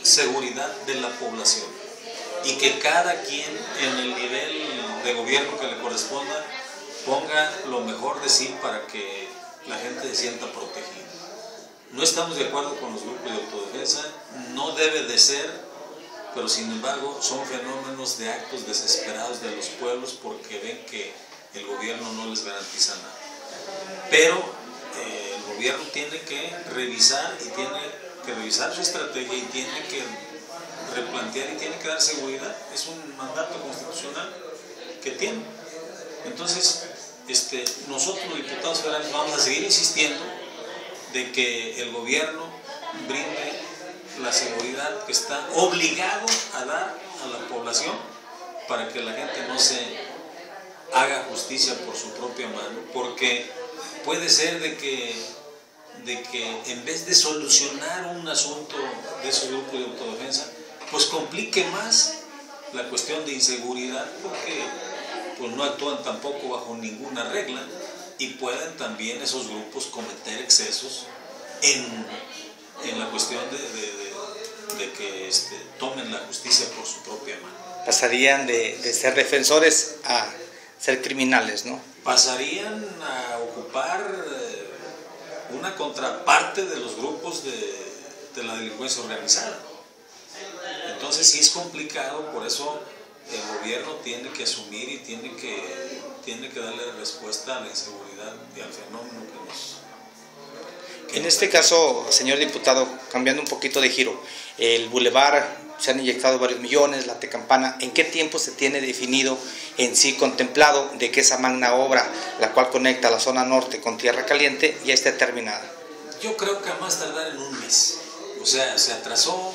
seguridad de la población y que cada quien en el nivel de gobierno que le corresponda ponga lo mejor de sí para que la gente se sienta protegida. No estamos de acuerdo con los grupos de autodefensa, no debe de ser, pero sin embargo son fenómenos de actos desesperados de los pueblos porque ven que el gobierno no les garantiza nada. Pero el gobierno tiene que revisar y tiene que revisar su estrategia y tiene que replantear y tiene que dar seguridad. Es un mandato constitucional que tiene. Entonces, nosotros los diputados federales vamos a seguir insistiendo de que el gobierno brinde la seguridad que está obligado a dar a la población para que la gente no se haga justicia por su propia mano, porque puede ser de que en vez de solucionar un asunto de esos grupos de autodefensa, pues complique más la cuestión de inseguridad, porque pues no actúan tampoco bajo ninguna regla y pueden también esos grupos cometer excesos en la cuestión de que tomen la justicia por su propia mano. Pasarían de ser defensores a ser criminales, ¿no? Pasarían a ocupar una contraparte de los grupos de la delincuencia organizada. Entonces sí es complicado, por eso el gobierno tiene que asumir y tiene que darle respuesta a la inseguridad y al fenómeno que nos... En este caso, señor diputado, cambiando un poquito de giro, el bulevar se han inyectado varios millones, la Tecampana, ¿en qué tiempo se tiene definido en sí contemplado de que esa magna obra, la cual conecta la zona norte con Tierra Caliente, ya esté terminada? Yo creo que a más tardar en un mes, o sea, se atrasó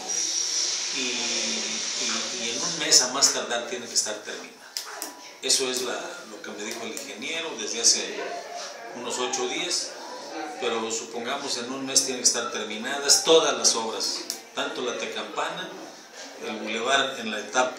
y en un mes a más tardar tiene que estar terminada. Eso es lo que me dijo el ingeniero desde hace unos 8 días, pero supongamos en un mes tienen que estar terminadas todas las obras, tanto la Tecampana, el bulevar en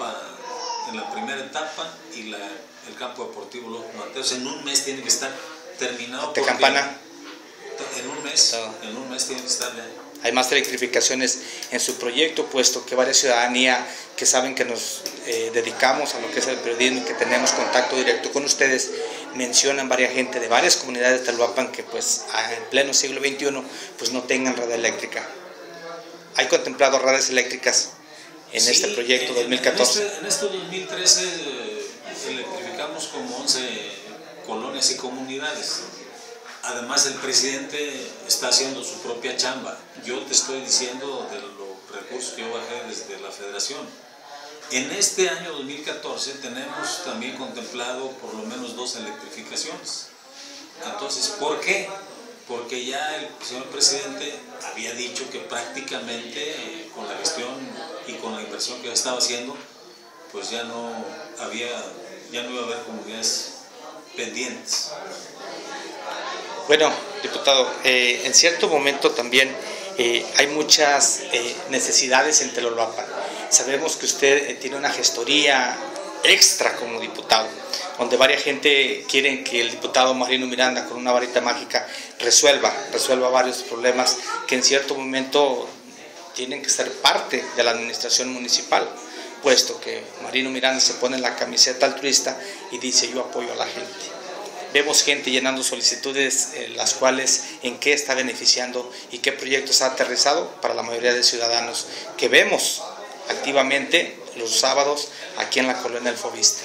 la primera etapa y el campo deportivo Los Mateos. En un mes tiene que estar terminado. Tecampana. En un mes tiene que estar ya. Hay más electrificaciones en su proyecto, puesto que varias ciudadanía que saben que nos dedicamos a lo que es el periodismo y que tenemos contacto directo con ustedes, mencionan varias gente de varias comunidades de Tlalhuapan que pues en pleno siglo XXI pues no tengan red eléctrica. ¿Hay contemplado redes eléctricas en este proyecto 2014? En este 2013 electrificamos como 11 colonias y comunidades. Además el presidente está haciendo su propia chamba. Yo te estoy diciendo de los recursos que yo bajé desde la federación. En este año 2014 tenemos también contemplado por lo menos 2 electrificaciones. Entonces, ¿por qué? Porque ya el señor presidente había dicho que prácticamente con la gestión y con la inversión que estaba haciendo, pues ya no iba a haber comunidades pendientes. Bueno, diputado, en cierto momento también hay muchas necesidades en Tlalhuapan. Sabemos que usted tiene una gestoría extra como diputado, donde varias gente quieren que el diputado Marino Miranda con una varita mágica resuelva varios problemas que en cierto momento tienen que ser parte de la administración municipal, puesto que Marino Miranda se pone la camiseta altruista y dice yo apoyo a la gente. Vemos gente llenando solicitudes, las cuales en qué está beneficiando y qué proyectos ha aterrizado para la mayoría de ciudadanos que vemos activamente los sábados aquí en la colonia El Fobiste.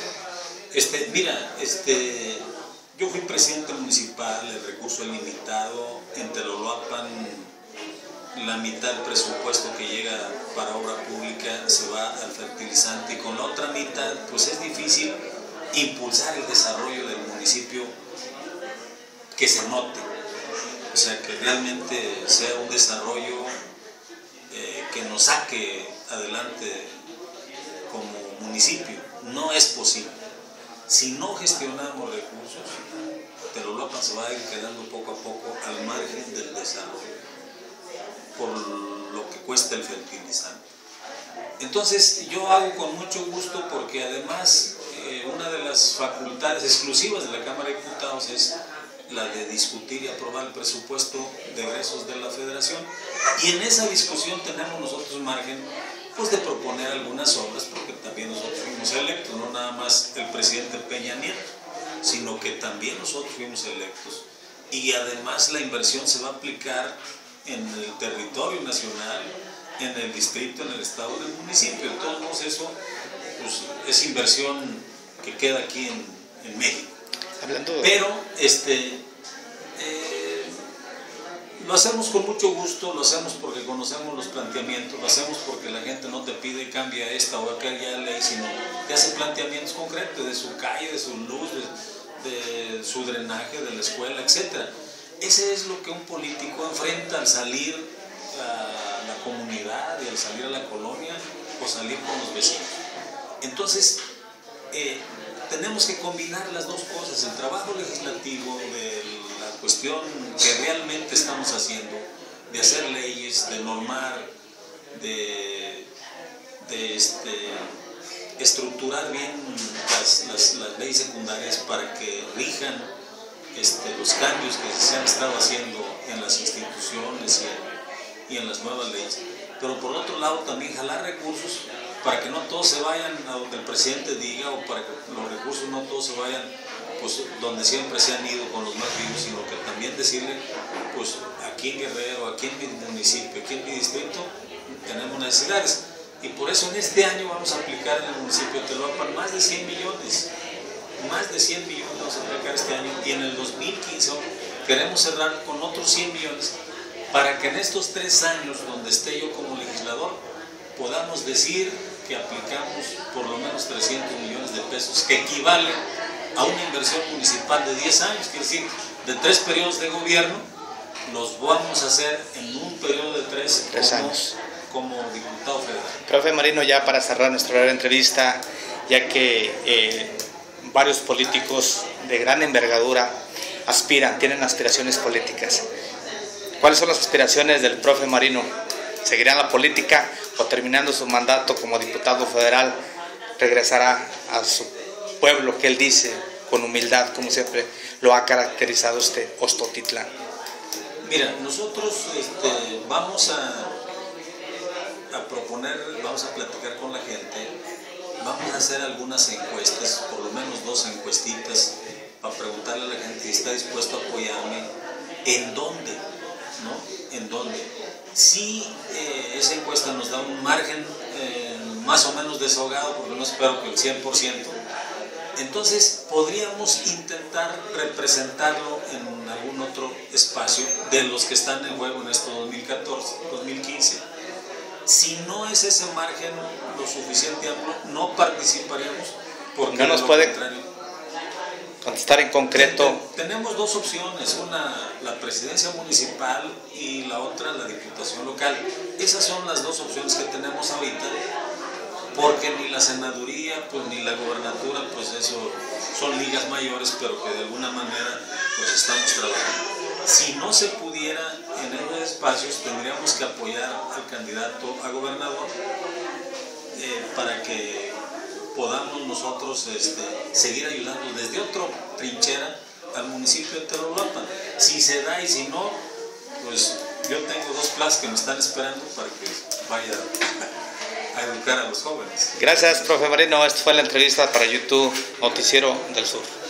Yo fui presidente municipal, el recurso es limitado, en Tlalhuapan la mitad del presupuesto que llega para obra pública se va al fertilizante y con la otra mitad pues es difícil impulsar el desarrollo del municipio que se note, o sea, que realmente sea un desarrollo que nos saque adelante como municipio. No es posible. Si no gestionamos recursos, Tlalhuapan se va a ir quedando poco a poco al margen del desarrollo, por lo que cuesta el fertilizante. Entonces yo hago con mucho gusto porque además una de las facultades exclusivas de la Cámara de Diputados es la de discutir y aprobar el presupuesto de egresos de la Federación, y en esa discusión tenemos nosotros margen pues de proponer algunas obras, porque también nosotros fuimos electos, no nada más el presidente Peña Nieto, sino que también nosotros fuimos electos, y además la inversión se va a aplicar en el territorio nacional, en el distrito, en el estado, en el municipio. De todos modos, eso pues, es inversión que queda aquí en México. Pero lo hacemos con mucho gusto, lo hacemos porque conocemos los planteamientos, lo hacemos porque la gente no te pide cambia esta o aquella ley, sino te hace planteamientos concretos de su calle, de su luz, de su drenaje, de la escuela, etc. Ese es lo que un político enfrenta al salir a la comunidad y al salir a la colonia o salir con los vecinos. Entonces, tenemos que combinar las dos cosas, el trabajo legislativo de la cuestión que realmente estamos haciendo, de hacer leyes, de normar, de estructurar bien las leyes secundarias para que rijan los cambios que se han estado haciendo en las instituciones y en las nuevas leyes. Pero por otro lado también jalar recursos para que no todos se vayan a donde el presidente diga, o para que los recursos no todos se vayan pues donde siempre se han ido con los más vivos, sino que también decirle, pues aquí en Guerrero, aquí en mi municipio, aquí en mi distrito tenemos necesidades, y por eso en este año vamos a aplicar en el municipio de Teloapan más de 100 millones vamos a aplicar este año, y en el 2015 queremos cerrar con otros 100 millones para que en estos 3 años donde esté yo como legislador podamos decir que aplicamos por lo menos 300 millones de pesos, que equivale a una inversión municipal de 10 años, quiere decir, de 3 periodos de gobierno, los vamos a hacer en un periodo de 3 años como diputado federal. Profe Marino, ya para cerrar nuestra entrevista, ya que varios políticos de gran envergadura tienen aspiraciones políticas. ¿Cuáles son las aspiraciones del profe Marino? ¿Seguirá en la política o terminando su mandato como diputado federal regresará a su pueblo que él dice con humildad, como siempre lo ha caracterizado Ostotitlán? Mira, nosotros vamos a proponer, vamos a platicar con la gente, vamos a hacer algunas encuestas, por lo menos 2 encuestitas, para preguntarle a la gente si está dispuesto a apoyarme, en dónde, ¿no? En dónde. Si esa encuesta nos da un margen más o menos desahogado, porque no espero que el 100%, entonces podríamos intentar representarlo en algún otro espacio de los que están en juego en este 2015. Si no es ese margen lo suficiente amplio, no participaremos, porque no nos puede contestar en concreto. Tenemos 2 opciones, una la presidencia municipal y la otra la diputación local. Esas son las 2 opciones que tenemos ahorita, porque ni la senaduría pues ni la gobernatura, pues eso son ligas mayores, pero que de alguna manera pues estamos trabajando. Si no se pudiera en esos espacios, tendríamos que apoyar al candidato a gobernador para que podamos nosotros seguir ayudando desde otra trinchera al municipio de Teloapan. Si se da, y si no, pues yo tengo 2 plazas que me están esperando para que vaya a educar a los jóvenes. Gracias, profe Marino. Esta fue la entrevista para YouTube Noticiero del Sur.